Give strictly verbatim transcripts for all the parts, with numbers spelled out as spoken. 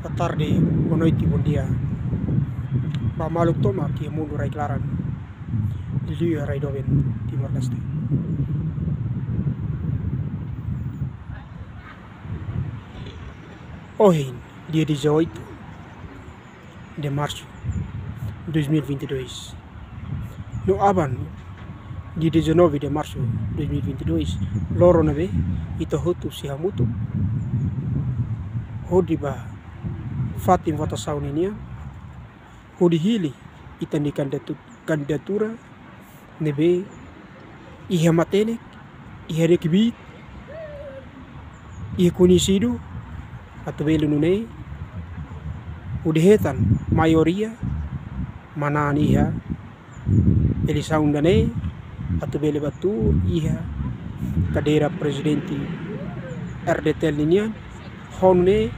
Boa tarde, boa noite, bom dia. Ba maluk toma que o mundo rai claran. Lilia rai doven Timor Leste. Hoje, dia dezoito de março de dois mil e vinte e dois. No aban, dia dezenove de março de dois mil e vinte e dois, loro nave ita hotu sihamutu. Hodi ba fatim votação ninia. Hodi hili ita ni candidatura nebe iha matenek, iha rekibit, iha conhecido atau belu nune udehetan maioria manani iha eleição dane atau bele batu iha cadeira presidente R D T linian honne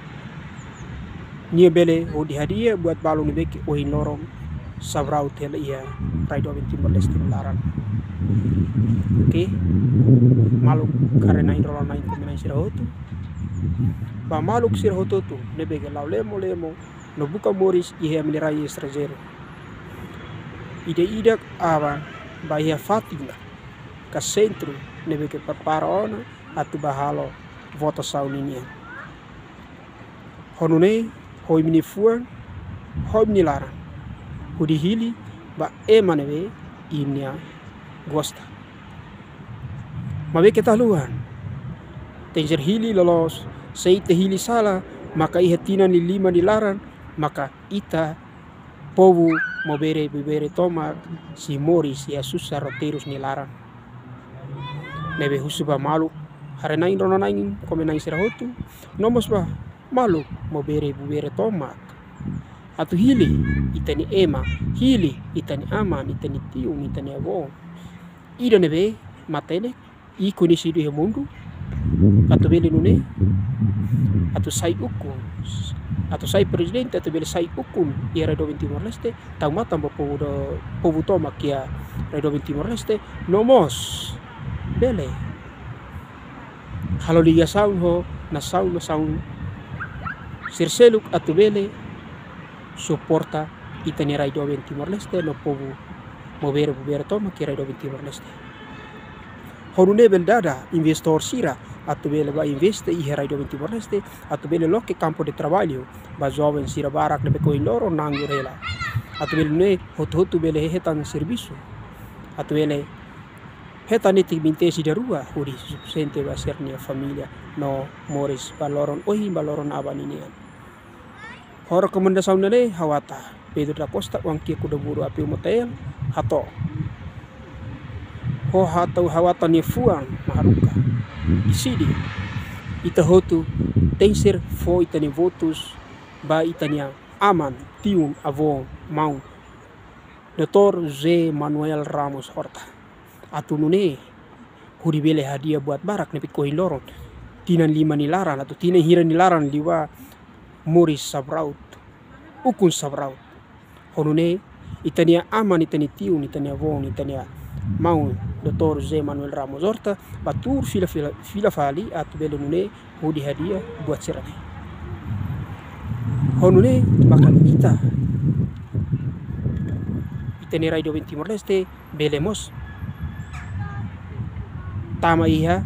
nia bele udi hadia buat balu nibeki ohin lorong sabrau tel ia raido Timor Leste laran. Oke, maluk karena indrola naik kemenai sirahotu ba maluk sirahotu tu nebege lau lemo lemo no buka moris ihe menirai estrangeiro ide idak awan ba ia fatina ka centro nebege prepara ona atu bahalo votação ninia honune hoi mini fuan hoi mini laran hudi hili ba emanewe imnia gosta mabe kita luan tenjer hili lolos seite hili sala maka iha tina ni lima dilaran maka ita povu mobere bibere toma si moris ya susah roterus nilaran nebe husuba malu harenain rononain komenain sirahotu nomos ba malu mobere bibere tomak atu hili itani ema hili itani aman itani tiung itani avon ida nebe matene i conhecido he mundo atu bele nune atu sai ukun atu sai presidente atu bele sai ukun ia redo Timor Leste tau mata bo povo do povo toma kia redo Timor Leste nomos bele halo liga saun ho na saun na saun sirseluk atu bele suporta itani raido Timor Leste no povo movere movere toma kia raido Timor Leste honune beldada investor sira atu bele ba investe i raido Timor Leste atu bele loke campo de trabalho ba jovem sira barak de ko loro nangurela atu bele ne hotu hotu bele hetan serviço atu bele hetan iti mintesi de rua huri sente ba sernia familia no moris baloron ohi baloron abaninian ho rekomendasau nele hawata Pedro da Costa wang kia kuda buru api motel hato ho hatau hawata ni fuang maharuka isidi ita hotu tenser fo itani votus ba itania aman tiun avon mau Doutor José Manuel Ramos Horta atu nune huri bele hadiah buat barak nepit kohin loron tinan lima nilaran atau tinan hira nilaran liwa Moris Sabraut ukun Sabraut honune itania aman itani tiun itania avon itania mau Doutor José Manuel Ramos Horta batur fila fila fila fali atu bele nune hudi hadiah buat sirane honune makan kita itani raido Timor Leste belemos tama iha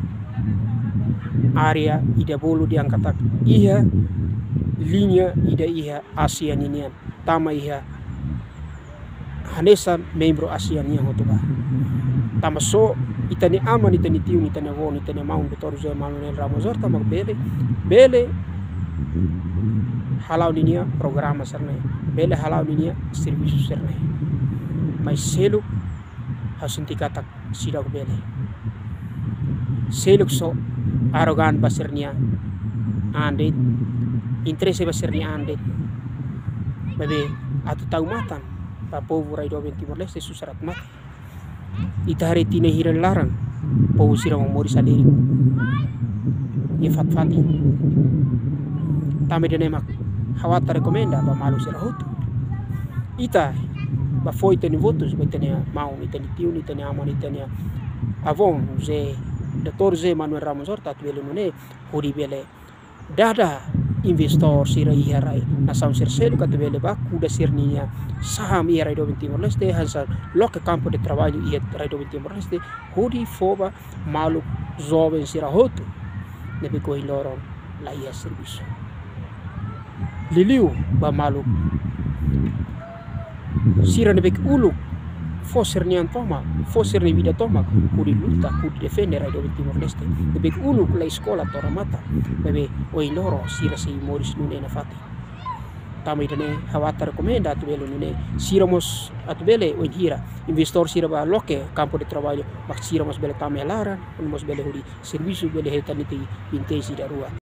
area ida bolu diangkat iha linya ida iha ASEAN inian tama iha hanesan membro ASEAN yang hotoba tama so itani aman itani tiun itani won itani mau Doutor José Manuel Ramos Horta mag bele bele halau ninia programa serne bele halau ninia serviço serne mas selo hasunti katak sidak bele seluk so arogan basirnya andit interesse basirnya andit bebe atu tau matan pa povo raido Timor Leste susarat mati ita hari tina hiran larang povo sirang moris aliri ye fat fati tame de nemak hawata rekomenda ba malu sirahotu ita ba foi tani votos ba tani mau itani tiun itani amon itani avon je Doutor José Manuel Ramos Horta tu bele nune huri bele dada investor sira iharai na saun sir selu kat bele baku da sirninya saham ia Rai do Timor Leste hansa loke campo de trabalho ia Rai do Timor Leste hodi foba malu jovem sira hotu nebe ko iloron la ia serviço liliu ba malu sira nebe uluk foser nian toma foser ni vida toma kudi luta kudi defender Rai do Timor Leste nebe uluk la sekolah tora mata nebe o iloro sira si Moris nune na fati tama idane hawata recomenda atu bele nune siramos atu bele o hira investor sira ba loke campo de trabalho mak siramos bele tama laran mos bele hudi serviço bele hetaniti intesi da rua